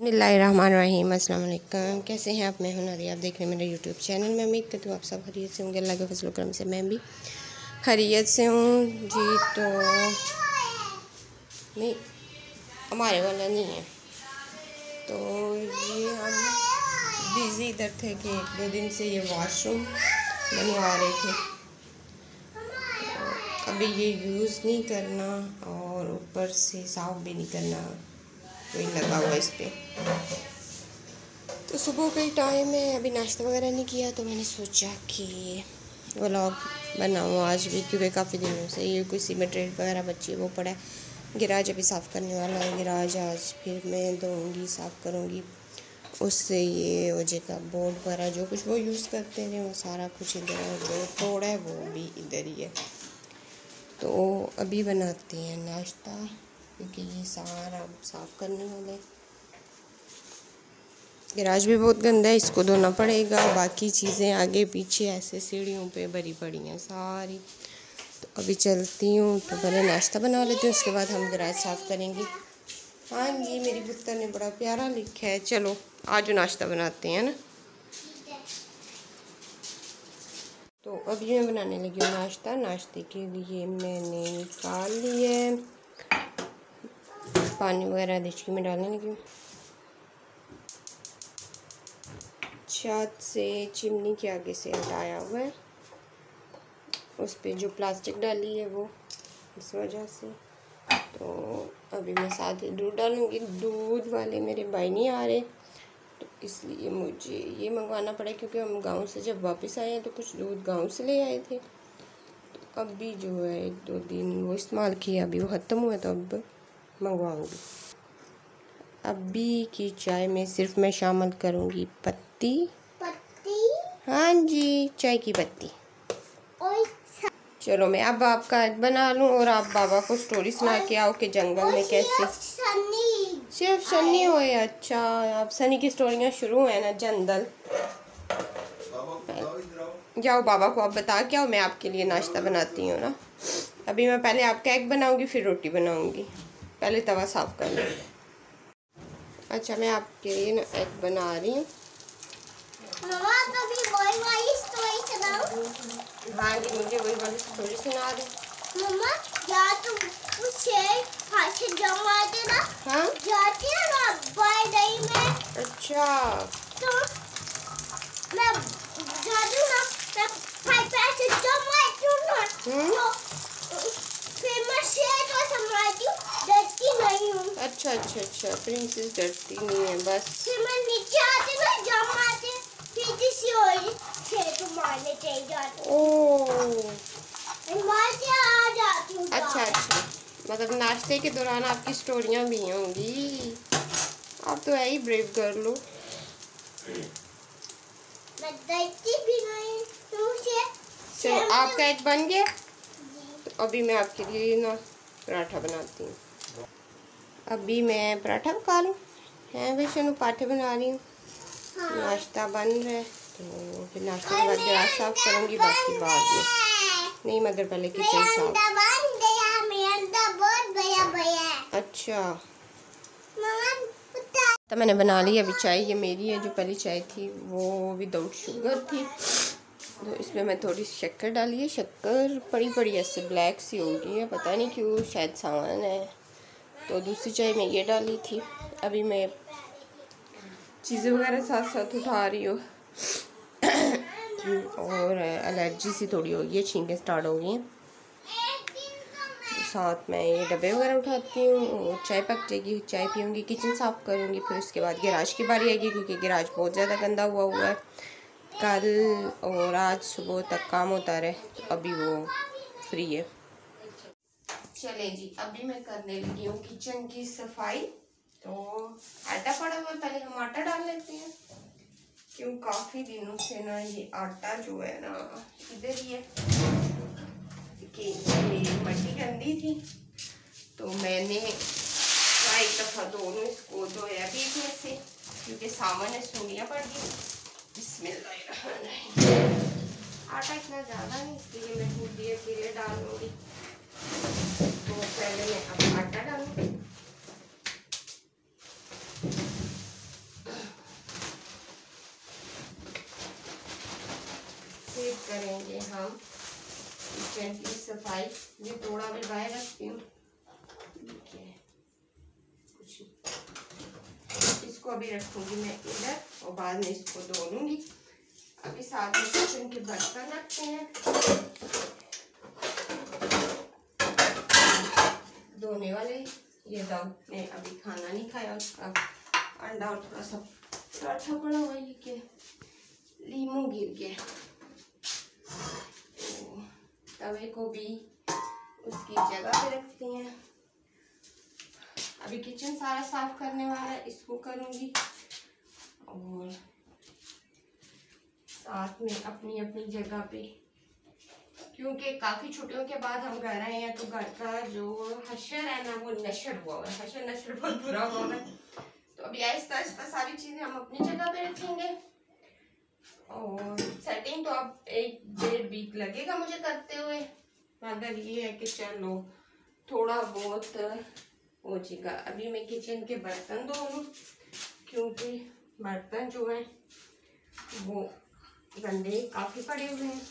बिस्मिल्लाहिर्रहमानिर्रहीम। अस्सलाम वालेकुम। कैसे हैं आप? मैं हूं नादिया, आप देख रहे हैं मेरे यूट्यूब चैनल में। उम्मीद करती हूँ आप सब खैरियत से होंगे। अल्लाह के फजल करम से मैं भी खैरियत से हूँ जी। तो नहीं, हमारे वाला नहीं है। तो ये हम बिज़ी इधर थे कि 1-2 दिन से ये वॉशरूम बनवा रहे थे। तो अभी ये यूज़ नहीं करना और ऊपर से साफ़ भी नहीं करना, कोई लगा हुआ इस पर। तो सुबह का ही टाइम है, अभी नाश्ता वगैरह नहीं किया, तो मैंने सोचा कि व्लॉग बनाऊँ आज भी, क्योंकि काफ़ी दिनों से ये कोई सीमेंट रेत वगैरह बची है वो पड़ा है। गिराज अभी साफ़ करने वाला है, गिराज आज फिर मैं धोऊँगी, साफ़ करूँगी। उससे ये ओजे का बोर्ड वगैरह जो कुछ वो यूज़ करते हैं वो सारा कुछ इधर है, जो तोड़ा है वो भी इधर ही है। तो अभी बनाते हैं नाश्ता, क्योंकि ये सारा साफ़ करने वाला है। गिराज भी बहुत गंदा है, इसको धोना पड़ेगा। बाकी चीज़ें आगे पीछे ऐसे सीढ़ियों पे भरी पड़ी हैं सारी। तो अभी चलती हूँ, तो पहले नाश्ता बना लेती हूँ, उसके बाद हम गिराज साफ़ करेंगे। हाँ जी, मेरी पुत्र ने बड़ा प्यारा लिखा है। चलो आज नाश्ता बनाते हैं ना। तो अभी मैं बनाने लगी हूँ नाश्ता। नाश्ते के लिए मैंने निकाल लिए, पानी वगैरह डिचकी में डालने लगी हूँ। छत से चिमनी के आगे से हटाया हुआ है, उस पर जो प्लास्टिक डाली है वो, इस वजह से। तो अभी मैं साथ ही दूध डालूँगी। दूध वाले मेरे भाई नहीं आ रहे, तो इसलिए मुझे ये मंगवाना पड़ा, क्योंकि हम गांव से जब वापस आए हैं तो कुछ दूध गांव से ले आए थे। तो अभी जो है 1-2 दिन वो इस्तेमाल किया, अभी वो ख़त्म हुआ, तो अब मंगवाऊँगी। अभी की चाय में सिर्फ मैं शामिल करूँगी पत्ती। हाँ जी, चाय की पत्ती। चलो मैं अब आपका एग बना लूँ और आप बाबा को स्टोरी सुना के आओ कि जंगल में कैसे सिर्फ सनी हुए। अच्छा, आप सनी की स्टोरियाँ शुरू हैं ना। जंगल जाओ, बाबा को आप बता के आओ, मैं आपके लिए नाश्ता बनाती हूँ ना। अभी मैं पहले आपका एग बनाऊँगी, फिर रोटी बनाऊँगी। पहले तवा साफ़ कर लूँ। अच्छा, मैं आपके लिए ना एग बना रही हूँ। हाँ जी, मुझे वही वाली स्टोरी सुना दे। मम्मा, या तुम कुछ हाथ से जमाते ना? हाँ, जाती है ना बर्थडे में। अच्छा, तो मैं जाती हूँ ना, मैं पाइप ऐसे जमाती हूँ ना, तो फिर मैं शेर को संभालती हूँ, डरती नहीं हूँ। अच्छा, प्रिंसेस डरती नहीं है बस। फिर मैं नीचे आती ना, जमाते, फिर किसी और शेर को मारने चली जाती हूँ। ओह, आ जाती हूँ। अच्छा, मतलब नाश्ते के दौरान आपकी स्टोरियाँ भी होंगी। आप तो है ही ब्रेव गर्ल हो। मैं डरती भी नहीं हूँ। चलो आपका एक बन गया, तो अभी मैं आपके लिए ना पराठा बनाती हूँ। अभी मैं पराठा पका लूँ हैं, वैसे पराठे बना रही हूँ। हाँ। नाश्ता बन रहा है, तो फिर नाश्ते के बाद गिलास साफ करूँगी, बाकी बाद में नहीं, मगर पहले किचन साफ। अच्छा, तो मैंने बना ली अभी चाय। ये मेरी है, जो पहली चाय थी वो विदाउट शुगर थी, तो इसमें मैं थोड़ी शक्कर डाली है। शक्कर पड़ी ऐसे ब्लैक सी हो गई है, पता नहीं क्यों, शायद सामान है। तो दूसरी चाय में ये डाली थी। अभी मैं चीज़ें वगैरह साथ साथ उठा रही हूँ और एलर्जी सी थोड़ी हो गई है, छींकें स्टार्ट हो गई हैं। साथ में ये डब्बे वगैरह उठाती हूँ, चाय पक जाएगी, चाय पीऊँगी, किचन साफ़ करूँगी, फिर उसके बाद गिराज की बारी आएगी, क्योंकि गिराज बहुत ज़्यादा गंदा हुआ है। कल और आज सुबह तक काम होता रहे, तो अभी वो फ्री है। चले जी, अभी मैं करने लगी हूँ किचन की सफाई। तो आटा पड़ा हुआ है, पहले हम आटा डाल लेते हैं, क्यों काफ़ी दिनों से ना ये आटा जो है ना इधर ही है, कि ये मट्टी गंदी थी, तो मैंने एक दफ़ा दोनों इसको धोया बीच में से, क्योंकि सामान सूनियाँ पड़ गई। बिस्मिल्लाहिर्रहमानिर्रहीम। आटा इतना ज़्यादा नहीं, इसलिए मैं धीरे धीरे डालूँगी। तो पहले मैं अब आटा डालूँगी। काम किचन की सफाई। ये थोड़ा मैं बाहर रखती हूँ, ठीक है। कुछ इसको अभी रखूँगी मैं इधर और बाद में इसको धो लूँगी। अभी साथ में किचन के बर्तन रखते हैं धोने वाले। ये दाऊद ने अभी खाना नहीं खाया, उसका अंडा और थोड़ा सा पराठा पड़ा हुआ, ये क्या लीमू गिर गया। तो तवे को भी उसकी जगह पे रखते हैं। अभी किचन सारा साफ करने वाला है, इसको करूँगी और साथ में अपनी अपनी जगह पे, क्योंकि काफ़ी छुट्टियों के बाद हम घर आए हैं तो घर का जो हशर है ना वो नशर हुआ है। हशर नशर बहुत बुरा हुआ है। तो अभी आहिस्ता आहिस्ता सारी चीज़ें हम अपनी जगह पे रखेंगे और सेटिंग तो अब 1-1.5 वीक लगेगा मुझे करते हुए, मगर ये है कि चलो थोड़ा बहुत हो जाएगा। अभी मैं किचन के बर्तन धो लूँ क्योंकि बर्तन जो हैं वो गंदे काफ़ी पड़े हुए हैं,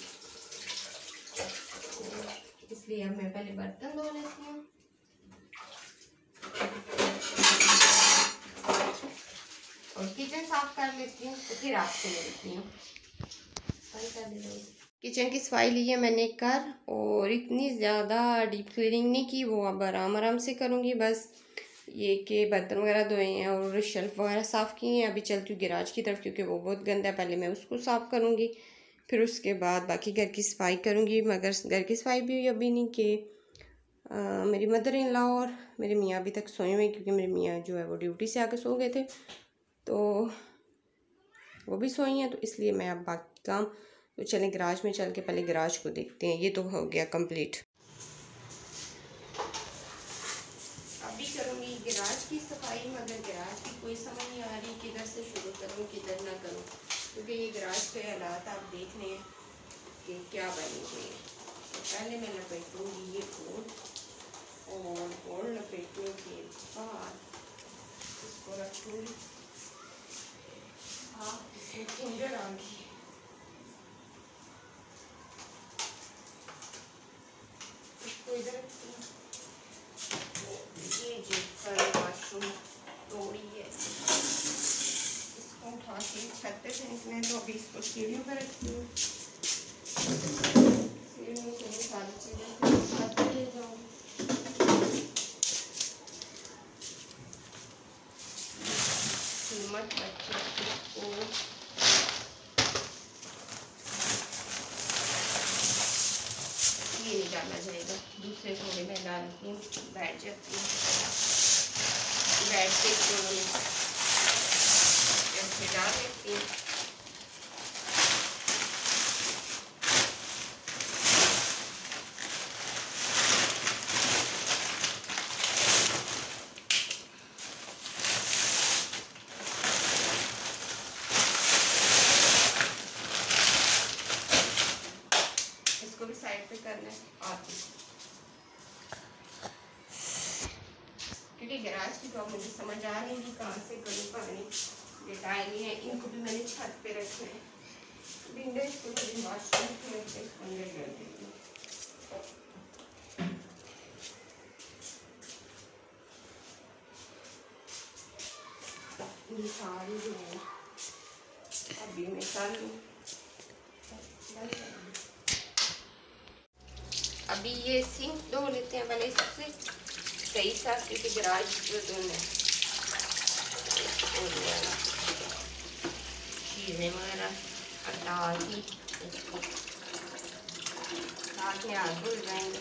इसलिए अब मैं पहले बर्तन धो लेती हूँ। और किचन साफ कर लेती हूँ तो फिर आपसे मिलती हूँ। किचन की सफाई ली है मैंने कर, और इतनी ज़्यादा डीप क्लीनिंग नहीं की, वो अब आराम आराम से करूँगी। बस ये कि बर्तन वगैरह धोए हैं और शेल्फ वगैरह साफ़ किए हैं। अभी चलती हूँ गिराज की तरफ क्योंकि वो बहुत गंदा है, पहले मैं उसको साफ़ करूँगी फिर उसके बाद बाकी घर की सफाई करूँगी। मगर घर की सफाई भी अभी नहीं कि मेरी मदर इन लॉ और मेरे मियाँ अभी तक सोए हुए हैं, क्योंकि मेरे मियाँ जो है वो ड्यूटी से आके सो गए थे तो वो भी सोई हैं, तो इसलिए मैं अब बाकी काम तो चलें गराज में चल के पहले गराज को देखते हैं। ये तो हो गया कंप्लीट। अभी करूँगी गराज की सफाई, मगर गराज की कोई समझ नहीं आ रही किधर से शुरू करूँ किधर ना करूँ, क्योंकि ये गराज के हालात आप देख रहे हैं कि क्या बने हुए हैं। तो पहले मैं लपेटूँगी ये बोर्ड, और बोर्ड लपेटने के बाद इसको रखूँगी। हाँ, इसमें फिंगर आ गई, इसको इधर रखती हूँ। ये जो कल वाशरूम तोड़ी है इसको उठा के छत पे फेंकना है, तो अभी इसको सीढ़ियों पर रखती हूँ। सीढ़ियों से सारी चीज़ें छत पे ले जाऊँगी। कीमत बच्चे को ये नहीं डालना जाएगा, दूसरे थोड़े में डालती हूँ, बैठ जाती हूँ, बैठ के ऐसे डाल देती हूँ। इसको भी साइड पे करना है आती, क्योंकि गैराज की प्रॉब्लम मुझे समझ आ रही है कहाँ से करूँ पानी। ये टाइल है, इनको भी मैंने छत पे रखे हैं। विंडो इसको भी वाशरूम के अंदर कर देती हूँ। ये सारी जो है अभी मैं कर लूँ। अभी ये सिंक धो लेते हैं पहले इससे सही सा, क्योंकि गराज जो धोना है चीज़ें वगैरह हटा के इसको साथ में हाथ धुल जाएंगे।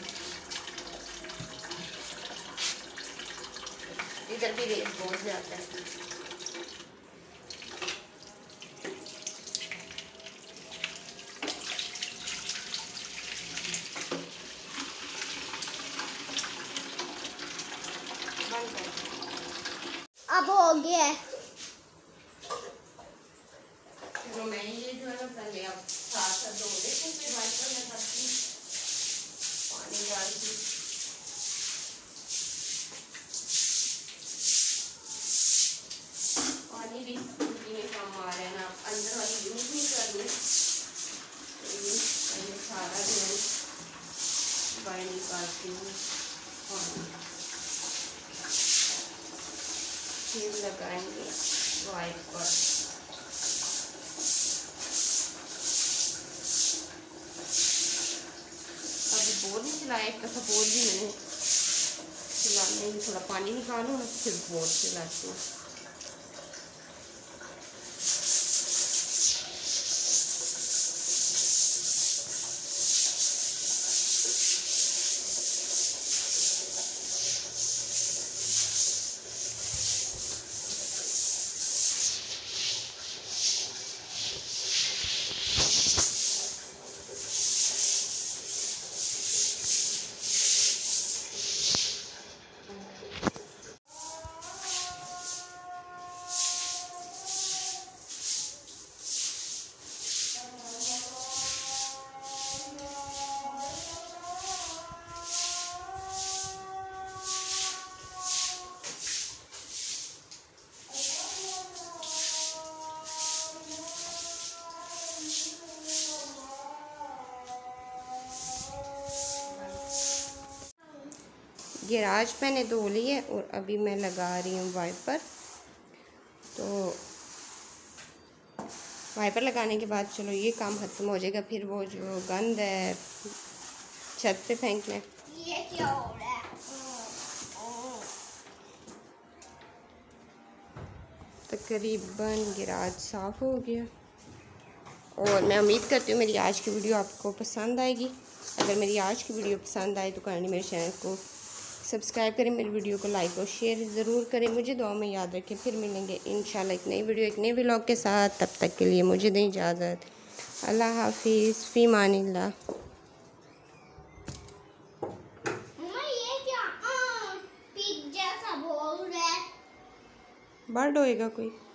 इधर भी रेत बहुत ज़्यादा है। अब हो गया है। तो मैं ये जो है ना पहले अब साथ धो लेती हूँ, फिर वाइपर में करती हूँ, पानी डालती हूँ। पानी भी में कम आ रहा है ना, अंदर वाली यूज नहीं करनी, तो ये सारा जो बाइंड करती हूँ और फिर लगाएंगे वाइपर। अभी बोर नहीं चलाया, एक दफ़ा बोर भी नहीं चलाने, थोड़ा पानी निकालूँ फिर बोर चलाती हूँ। गैराज मैंने धो ली है और अभी मैं लगा रही हूँ वाइपर। तो वाइपर लगाने के बाद चलो ये काम ख़त्म हो जाएगा, फिर वो जो गंद है छत पे फेंकना है। ये क्या हो रहा है? तकरीबन गैराज साफ़ हो गया और मैं उम्मीद करती हूँ मेरी आज की वीडियो आपको पसंद आएगी। अगर मेरी आज की वीडियो पसंद आए तो काइंडली मेरे चैनल को सब्सक्राइब करें, मेरी वीडियो को लाइक और शेयर ज़रूर करें। मुझे दुआ में याद रखें। फिर मिलेंगे इंशाल्लाह एक नई वीडियो एक नए व्लॉग के साथ। तब तक के लिए मुझे दें इजाज़त। अल्लाह हाफिज़, फ़ी मानिल्लाह। ये क्या पिग जैसा बोल रहा है? बर्ड होएगा कोई।